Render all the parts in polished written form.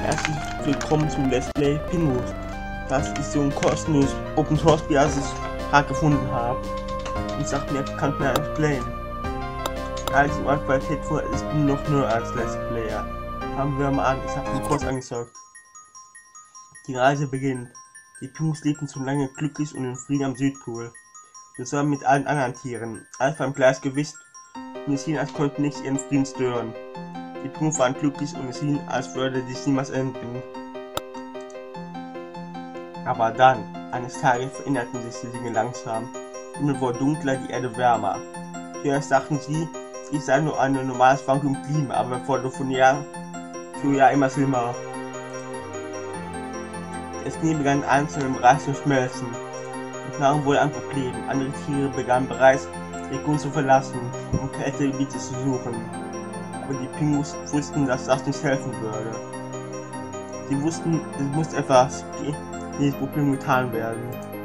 Herzlich willkommen zum Let's Play Pingus. Das ist so ein kostenloses Open Source Spiel, das ich gerade gefunden habe. Und sagt mir, kann mir ein Playen. Als ich mal Qualität vor, ich bin noch nur als Let's Player. Fangen wir mal an, ich habe den Kurs angesagt. Die Reise beginnt. Die Pingus lebten zu lange glücklich und in Frieden am Südpol. Zusammen mit allen anderen Tieren. Alles war im Gleichgewicht und es schien, als konnten nichts ihren Frieden stören. Die Pingus waren glücklich und es schien, als würde dies niemals enden. Aber dann, eines Tages, veränderten sich die Dinge langsam. Der Himmel wurde dunkler, die Erde wärmer. Zuerst dachten sie, dies sei nur eine normale Schwankung im Klima, aber wurde von Jahr zu Jahr immer schlimmer. Das Schnee begann einzeln im Reißen zu schmelzen. Die Nahrung wurde ein Problem. Andere Tiere begannen bereits, die Region zu verlassen, um Kältegebiete zu suchen. Aber die Pingus wussten, dass das nicht helfen würde. Sie wussten, es muss etwas gegen dieses Problem getan werden.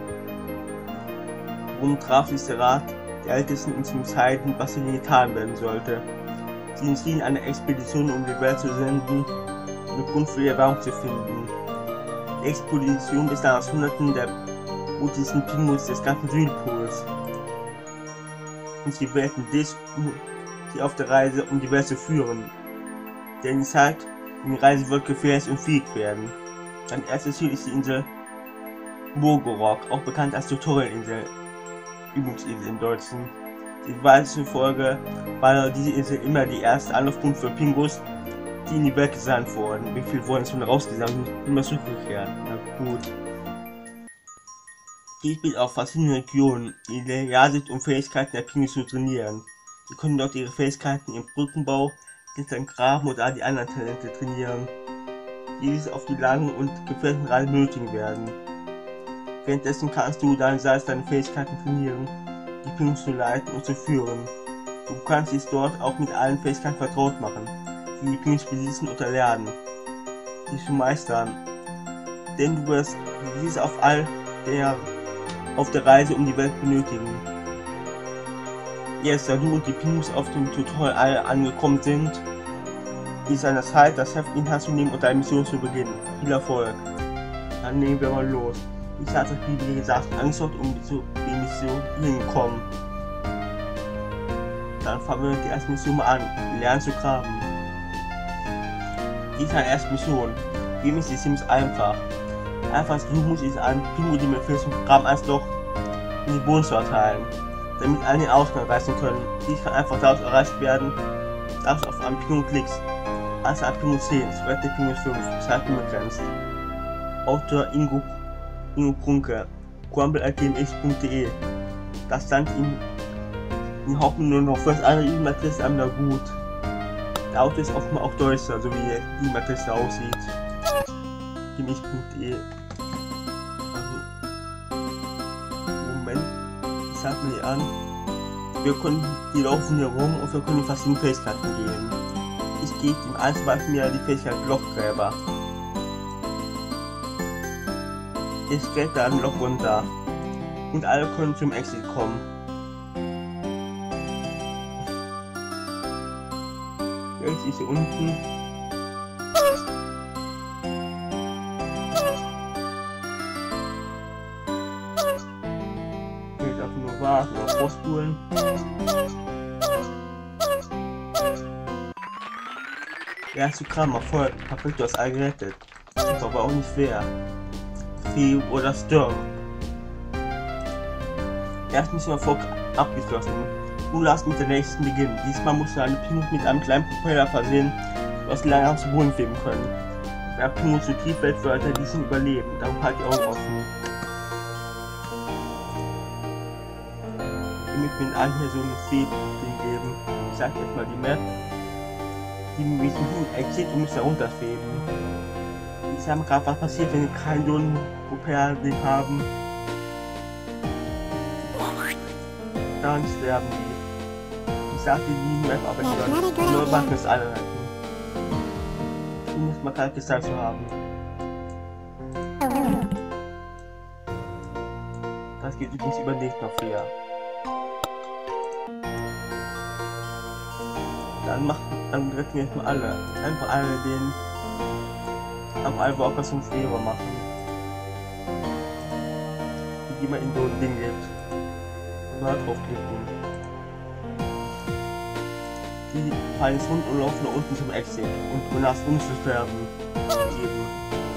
Darum traf sich der Rat der Ältesten, um zu entscheiden, was hier getan werden sollte. Sie entschieden, eine Expedition um die Welt zu senden, um den Grund für die Erwärmung zu finden. Die Expedition bestand aus Hunderten der mutigsten Pingus des ganzen Südpols. Und sie wählten dich, um sie auf der Reise um die Welt zu führen. Denn die Zeit in die Reise wird gefährlich und schwierig werden. Sein erstes Ziel ist die Insel Mogorok, auch bekannt als Tutorial-Insel, Übungsinsel im Deutschen. Die Weise zufolge war diese Insel immer die erste Anlaufpunkt für Pingus, die in die Welt gesandt wurden. Wie viel wurden schon rausgesandt und immer zurückgekehrt? Na gut. Dies bietet auf verschiedene Regionen, in der Jagd und Fähigkeiten der Pingus zu trainieren. Sie können dort ihre Fähigkeiten im Brückenbau, Klettern, Graben und all die anderen Talente trainieren, die auf die langen und gefährlichen Reisen benötigen werden. Währenddessen kannst du deine Fähigkeiten trainieren, die Pingus zu leiten und zu führen. Du kannst dich dort auch mit allen Fähigkeiten vertraut machen, die die Pingus besitzen oder lernen, sie zu meistern. Denn du wirst diese auf der Reise um die Welt benötigen. Jetzt, da du und die Pingus auf dem Tutorial angekommen sind, ist an der Zeit, das Heft in Hand zu nehmen und deine Mission zu beginnen. Viel Erfolg! Dann nehmen wir mal los. Ich hatte das wie gesagt angeschaut, um zu der Mission hinkommen. Dann fangen wir die erste Mission mal an. Lernen zu graben. Die ist eine erste Mission. Dem ist die ziemlich einfach. Einfach du musst es an Pingu, die mit Filzen graben, als Loch in den Boden zu erteilen, damit alle den Ausgang reißen können. Dies kann einfach daraus erreicht werden, dass du auf einen Pingu klickst. Also ab Pingu 10, Spread der Pingu 5, Zeit unbegrenzt. Autor Ingo Krunke, crumble@gmx.de. Das stand ihm in Hoffnung nur noch für das andere E-Mail-Adresse einmal gut. Der Autor ist offenbar auch Deutscher, so wie die E-Mail-Adresse aussieht. gmx.de. Moment, ich sag mir an. Wir können die laufen hier rum und wir können die verschiedenen Fähigkeiten gehen. Ich gebe im Einzelnen mir die Fähigkeit Lochgräber. Ich kletter ein Loch runter und alle können zum Exit kommen. Jetzt ist hier unten. Jetzt einfach nur warten oder vorspulen. Der erste Kram erfolgt. Perfekt, du hast alle gerettet. Das ist aber auch nicht schwer. Fee oder Sturm. Erst Mission Erfolg abgeschlossen. Du darfst mit der nächsten beginnen. Diesmal musst du eine Pingus mit einem kleinen Propeller versehen, was lange zu Boden schweben können. Wer Pingus zu tief fällt, wird er diesen überleben. Darum halt die Augen offen. Damit wir in allen hier so eine Fee-Ding geben. Ich sag jetzt mal die Map. Die mit diesem Exit und müssen herunterschweben. Ich habe gerade was passiert, wenn wir keinen so einen Propeller-Ding haben. Dann sterben die. Ich sagte die Map, aber ich kann nur machen, es alle retten. Du musst mal gerade gesagt zu haben. Das geht übrigens überlegt noch früher. Dann retten wir jetzt mal alle. Einfach alle den am Alvocas und Fleber machen. Die man in so ein Ding gibt. Und mal draufklicken. Die fallen ins Rund und laufen nach unten zum Exit. Und du darfst unversterben. Eben.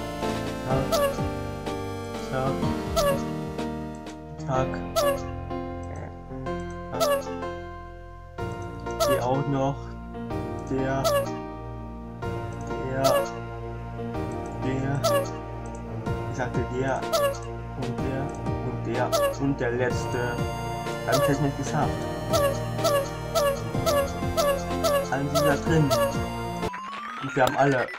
Zack. Zack. Hier auch noch. Der. Ich sagte der. Und der letzte. Haben es nicht geschafft. Alle sind da drin. Und wir haben alle.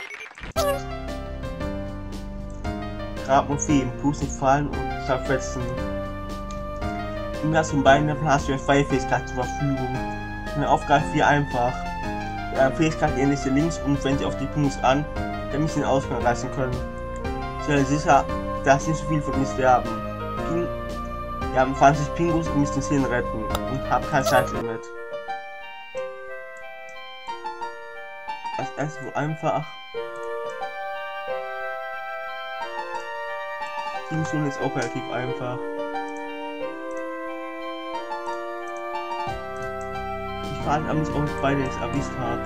Grab und Feen, Pusten, Fallen und Zerfetzen. Im Glas und Beinen hast du freie Fähigkeit zur Verfügung. Eine Aufgabe 4 einfach. Fähigkeit ähnliche links und wenn sie auf die Pingus an, damit sie den Ausgang reißen können. Stelle sicher, dass nicht so viel von ihnen sterben. Wir haben 20 Pingus und müssen 10 retten und haben kein Zeitlimit. Das erste wohl einfach. Die Mission ist auch relativ einfach. Ich frage mich, ob ich beide jetzt erwischt habe.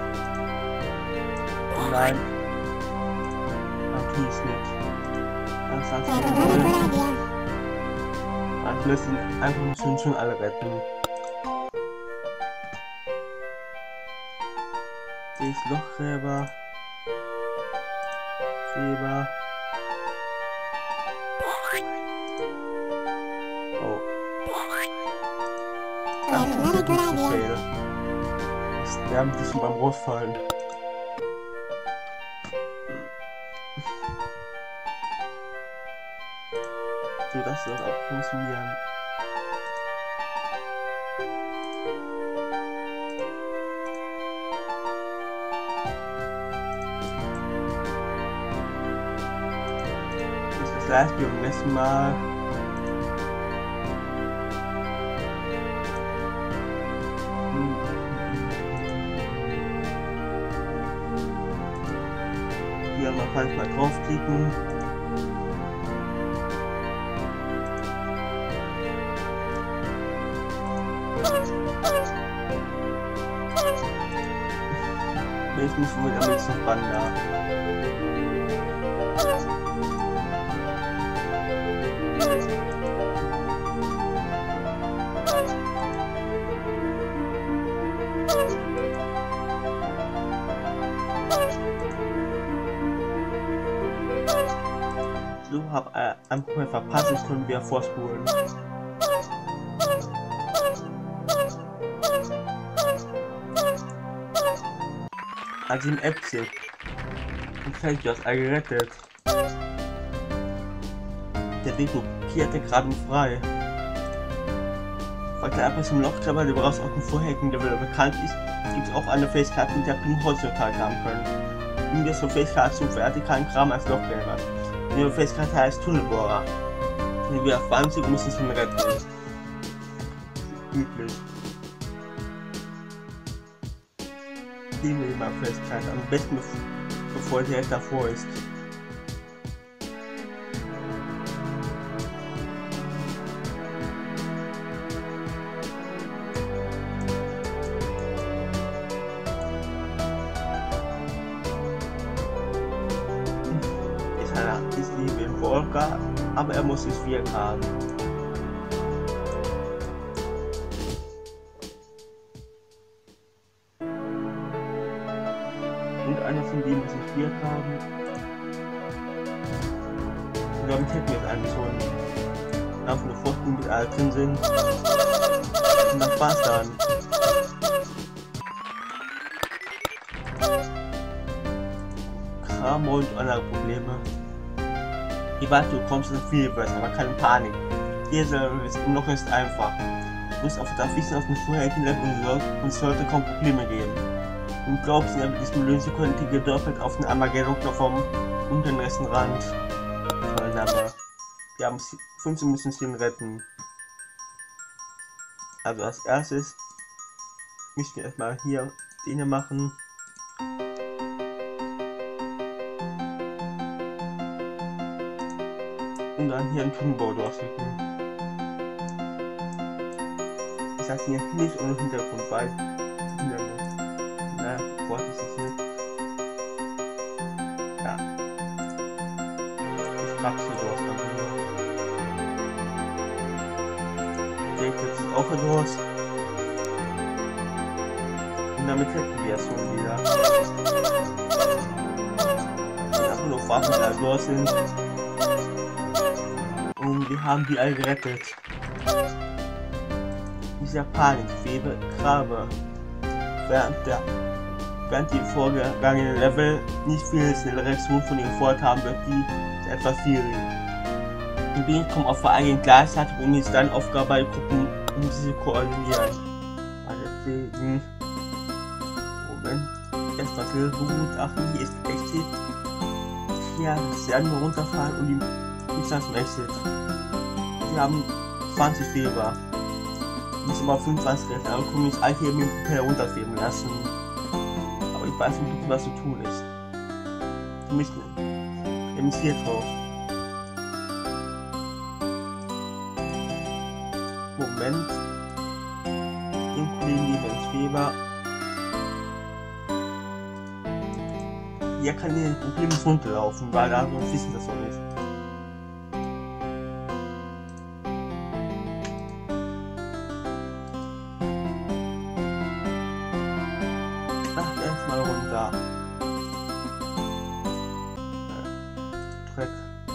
Nein. Okay, ist nicht. Das sagst du. Also müssen einfach schon alle retten. Der ist Lochgräber. Gräber. Oh. Ach, das ist nicht so fail. Das sterben die schon beim Rausfallen. So, das soll auch funktionieren. Das ist das gleiche wie beim letzten Mal. Hier mal draufklicken. Ich muss wohl damit zum Wander. So, hab ein Punkt verpasst, jetzt können wir vorspulen. Also im Exit. Und vielleicht du hast all gerettet. Der Weg blockierte gerade frei. Vergleich mit dem Lochgräber, der bereits auf dem vorherigen Level bekannt ist, gibt es auch eine Fähigkeit, mit der Ping heutzutage haben können. Nehmen wir so Fähigkeit zum vertikalen Kram als Lochgräber. Die Fähigkeit heißt Tunnelbohrer. Wenn wir auf 20 müssen sie ihn retten. Üblich. Die Fähigkeit am besten bevor er direkt davor ist. Ist liebe in Volga, aber er muss es wirken haben. Und einer von denen muss ich Wirk haben. Und damit hätten wir es eigentlich schon. Einfach nur Forschung mit alle drin sind. Und das war's dann. Kram und andere Probleme. Je weiter du kommst, ist viel besser, aber keine Panik. Dieser noch ist einfach. Du musst auf das Wissen aus dem vorherigen Level und es sollte kaum Probleme geben. Und glaubst du, mit diesem lösen können, die gedörfelt auf den Armageddon-Knopf vom unteren rechten Rand. Toll, Name. Wir haben 15 müssen sie retten. Also als erstes müssen wir erstmal hier den machen. Und dann hier einen Tunnelbau durchschicken. Ich sag hier nicht ohne Hintergrund, weil naja, wollte ich es nicht. Ja. Ich pack's hier durch. Der jetzt ist auch los. Und damit hätten wir es schon wieder. Wir haben noch Waffen, die da durch sind. Und wir haben die alle gerettet. Dieser Panikfeber Grabe. Während die vorgegangenen Level nicht viel schnelle Reaktion von ihnen gefolgt haben, wird die etwas schwierig. Die Bienen kommen auf Vereinigung gleichzeitig und ist dann Aufgabe bei Gruppen, um diese koordinieren. Deswegen. Moment. Erst das begutachten. Hier ist Exit. Hier das werden wir runterfahren und die Instanz zum Exit. Wir haben 20 Fieber. Nicht immer 25 Rechte, aber können wir all hier mit dem Propeller runterfeben lassen. Aber ich weiß nicht, was zu tun ist. Wir müssen eben hier drauf. Moment. Den Kollegen geben wir ins Fieber. Hier kann hier problemlos runterlaufen, weil da so wissen das noch nicht. Erstmal runter. Dreck.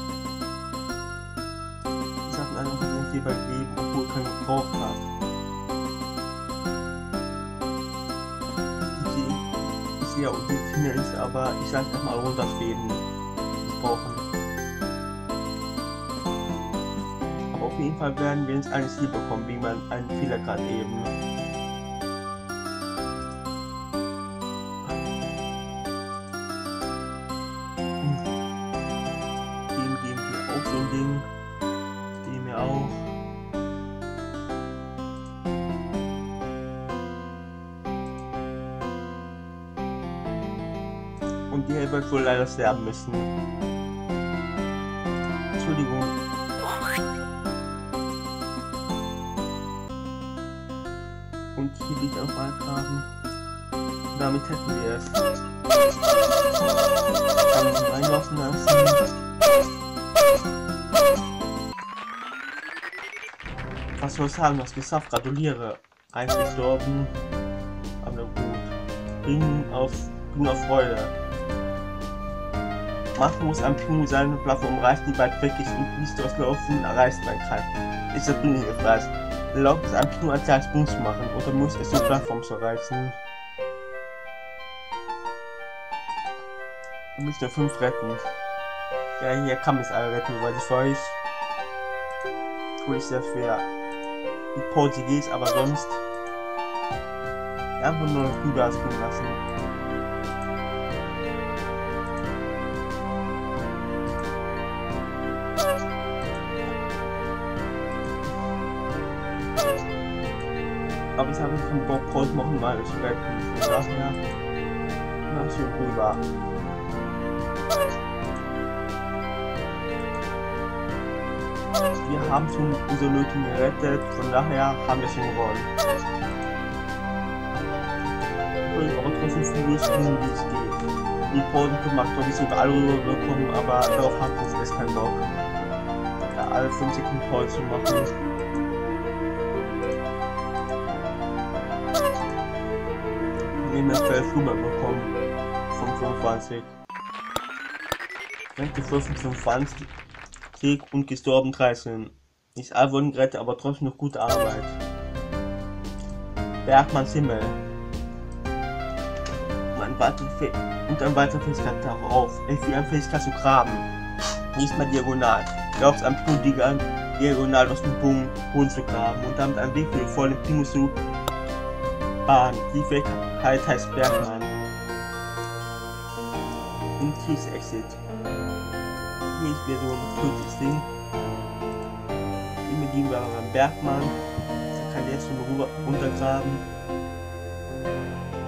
Ich habe einfach den Fieber gegeben, obwohl er keinen gebraucht hat. Ich sehe auch die Kinder ist, aber ich sage erstmal runterschweben. Ich brauche. Aber auf jeden Fall werden wir jetzt alles hier bekommen, wie man einen Fehler gerade eben. Und die wird wohl leider sterben müssen. Entschuldigung. Und hier liegt auch mal Graben. Und damit hätten wir es. Kann ich ihn reinlaufen lassen. Was soll ich sagen? Was geschafft? Gratuliere. Eins gestorben. Aber gut. Bring auf Freude. Machen muss ein Pinguin seine Plattform erreichen, die weit weg ist und nicht durchlaufen erreicht werden kann. Ist das Pinguin gefressen. Erlaubt es ein Pinguin einen kleinen Sprung zu machen oder muss es die Plattform zu erreichen. Ich muss nur 5 retten. Ja, hier kann man es alle retten, weil ich weiß. Tue ich sehr schwer. Die Pause geht, aber sonst einfach nur noch rüber springen lassen. Aber ich habe keinen Bock, Pause machen, mal zu retten. Von daher, na, schön rüber. Wir haben schon unsere Lötung gerettet, von daher haben wir schon gewonnen. Ich will aber trotzdem viel wissen, wie es geht. Die Pause gemacht, glaube ich, sogar alle rüberbekommen, aber darauf hat es jetzt keinen Bock. Ja, alle 5 Sekunden Pause zu machen. Wir haben 12 rüberbekommen. Von 25. Rente 25. Krieg und gestorben 13. Nicht alle wurden gerettet, aber trotzdem noch gute Arbeit. Bergmanns Himmel. Und ein weiterer Fähigkeit darauf. Es wie eine Fähigkeit zu graben. Nicht mal diagonal. Glaubst am Pinguin diagonal aus dem Boden zu graben und damit einen Weg für den vollen Pinguin zu bahnen. Die Fähigkeit heißt Bergmann. Und Kriegsexit. Hier ist wieder so ein kurzes Ding. Hier bedienen wir aber beim Bergmann. Da kann der jetzt schon runtergraben.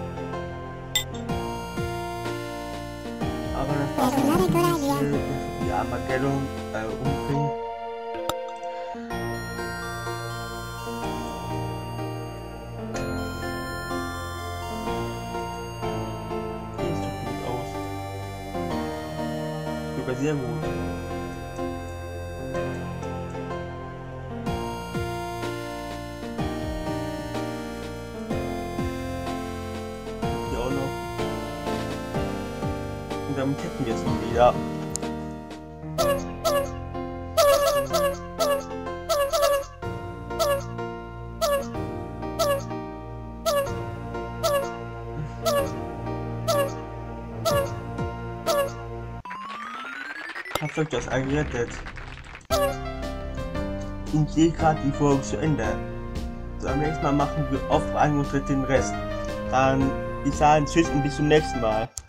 Aber das war's. Ja, Armageddon umbringen. Okay, sieht gut aus. Sogar sehr gut. Hier auch noch. Und damit hätten wir es schon wieder. Habt euch das eingerettet? Ich sehe gerade die Folge zu Ende. So, am nächsten Mal machen wir Aufrang und den Rest. Dann, ich sage tschüss und bis zum nächsten Mal.